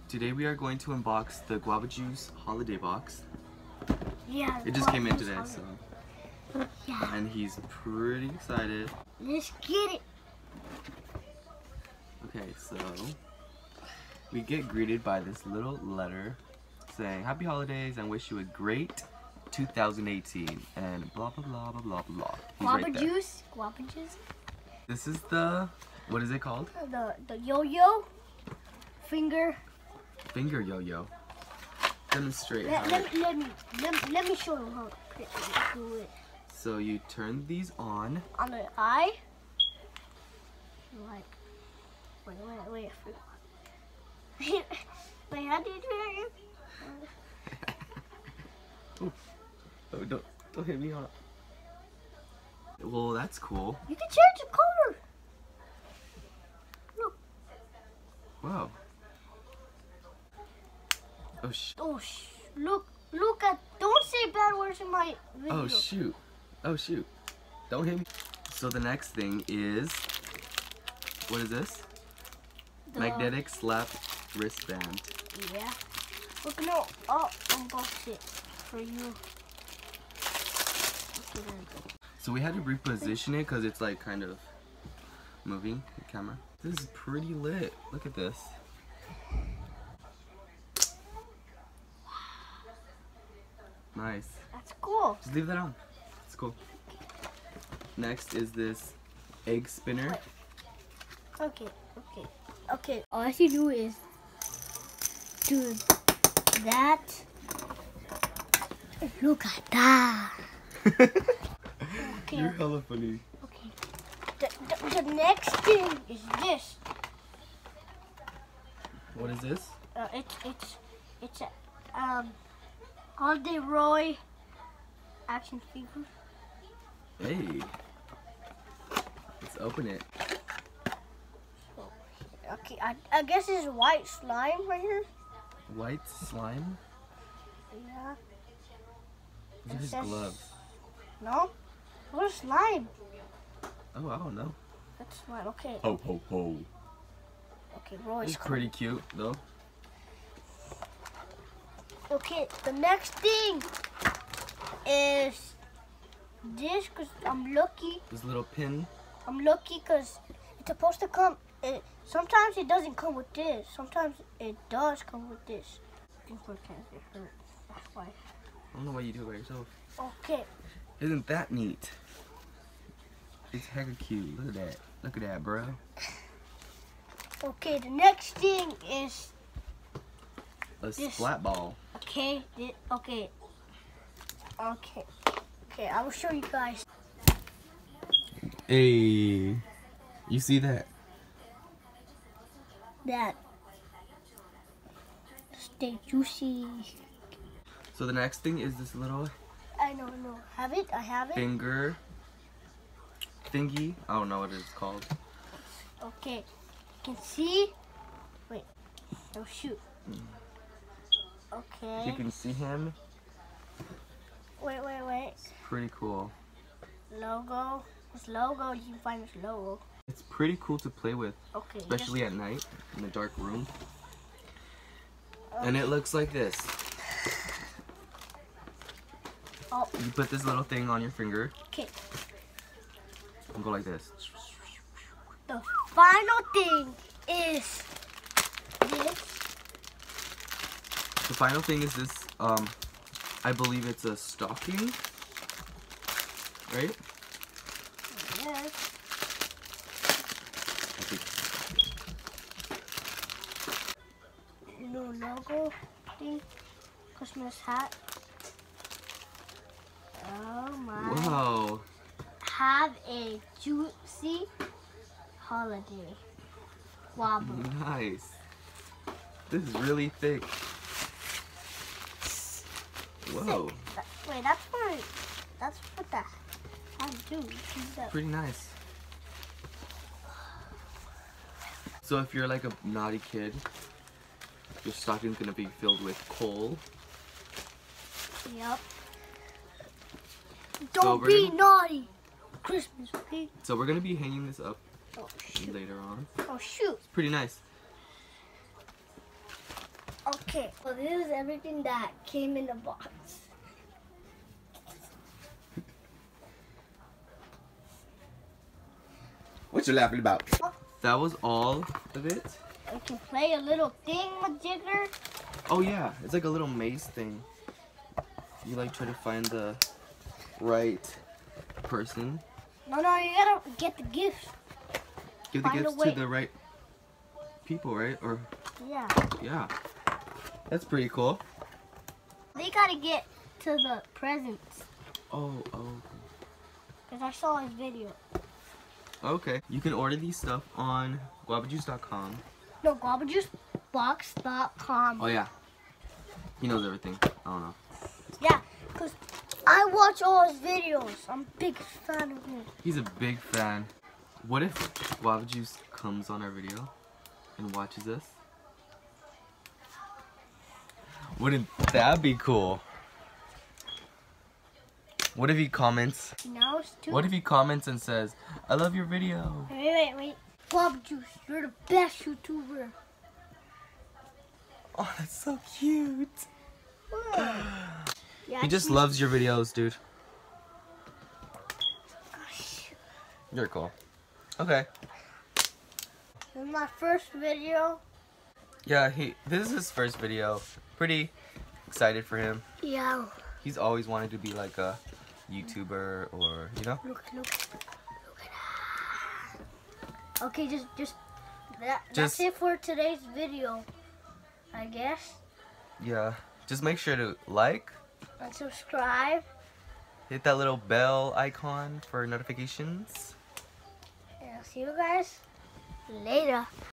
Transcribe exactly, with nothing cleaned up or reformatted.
Today we are going to unbox the Guava Juice holiday box. Yeah. It just came in today, so. Yeah. And he's pretty excited. Let's get it. Okay, so we get greeted by this little letter saying happy holidays and wish you a great two thousand eighteen and blah blah blah blah blah blah. He's Guava right there. juice. Guava juice. This is the, what is it called? The the yo-yo finger. Finger yo-yo. Demonstrate Let, how let, it, me, let me let, let me show you how to do it. So you turn these on. On the eye. Like, wait, wait, wait. Wait, wait, how do you do it? Oh, oh, don't don't hit me up. Well, that's cool. You can change the color. Look. Wow. Oh sh. Oh sh. Look, look at. Don't say bad words in my video. Oh shoot. Oh shoot. Don't hit me. So the next thing is, what is this? The- Magnetic slap wristband. Yeah. Look, no. I'll unbox it for you. Okay, then. So we had to reposition it because it's like kind of moving the camera. This is pretty lit. Look at this. Nice. That's cool. Just leave that on. It's cool. Next is this egg spinner. Okay, okay, okay. All I have to do is do that. Look at that. Okay. You're hella funny. Okay. The, the, the next thing is this. What is this? Uh, it's it's it's a um Holiday Roy action figure. Hey. Let's open it. Okay, I I guess it's white slime right here. White slime? Yeah. Those are his says- gloves. No. Where's slime? Oh, I don't know. That's slime. Okay. Ho ho ho. Okay, Roy's It's pretty cute though. Okay, the next thing is this, cause I'm lucky. This little pin. I'm lucky cause it's supposed to come. It, sometimes it doesn't come with this. Sometimes it does come with this. It hurt. That's why. I don't know why you do it by yourself. Okay. Isn't that neat? It's hecka cute. Look at that. Look at that, bro. Okay, the next thing is A This- splat ball. okay. Thi- okay. Okay. Okay. I will show you guys. Hey, you see that? That stay juicy. So the next thing is this little I know, no, have it. I have it. finger thingy. I don't know what it's called. Okay, you can see. Wait, oh shoot. Okay. You can see him. Wait, wait, wait. Pretty cool. Logo. This logo. You can find this logo. It's pretty cool to play with, Okay. especially at night in a dark room. just- And it looks like this. Oh, You put this little thing on your finger okay. and go like this. The final thing is this. The final thing is this, um, I believe it's a stocking, right? Yes. I think. New logo thing. Christmas hat. Oh my. Wow. Have a juicy holiday. Wobble. Nice. This is really thick. Whoa. That- Wait, that's for that's what the I do. Use that. Pretty nice. So if you're like a naughty kid, your stocking's gonna be filled with coal. Yep. So Don't we're be gonna- naughty. Christmas, okay? So we're gonna be hanging this up Oh shoot. later on. Oh shoot. Pretty nice. Okay, so this is everything that came in the box. What you laughing about? That was all of it? We can play a little thing-majigger. Oh yeah, it's like a little maze thing. You like try to find the right person. No, no, you gotta get the gifts. Give the Find a gifts way. to the right people, right? Or Yeah. yeah. That's pretty cool. They gotta get to the presents. Oh, oh. Because I saw his video. Okay. You can order these stuff on guava juice dot com. No, guava juice box dot com. Oh yeah. He knows everything. I don't know. Yeah, because I watch all his videos. I'm a big fan of him. He's a big fan. What if Guava Juice comes on our video and watches us? Wouldn't that be cool? What if he comments? Now it's too. What if he comments and says, I love your video? Wait, wait, wait. Guava juice, you're the best YouTuber. Oh, that's so cute. Yeah, He just he's- loves your videos, dude. Gosh. You're cool. Okay. This is my first video. Yeah, he. This is his first video. Pretty excited for him. Yeah. He's always wanted to be like a YouTuber or, you know? Look, look, look at that. Okay, just, just, that, Just- that's it for today's video, I guess. Yeah. Just make sure to like, And subscribe. hit that little bell icon for notifications. And I'll see you guys later.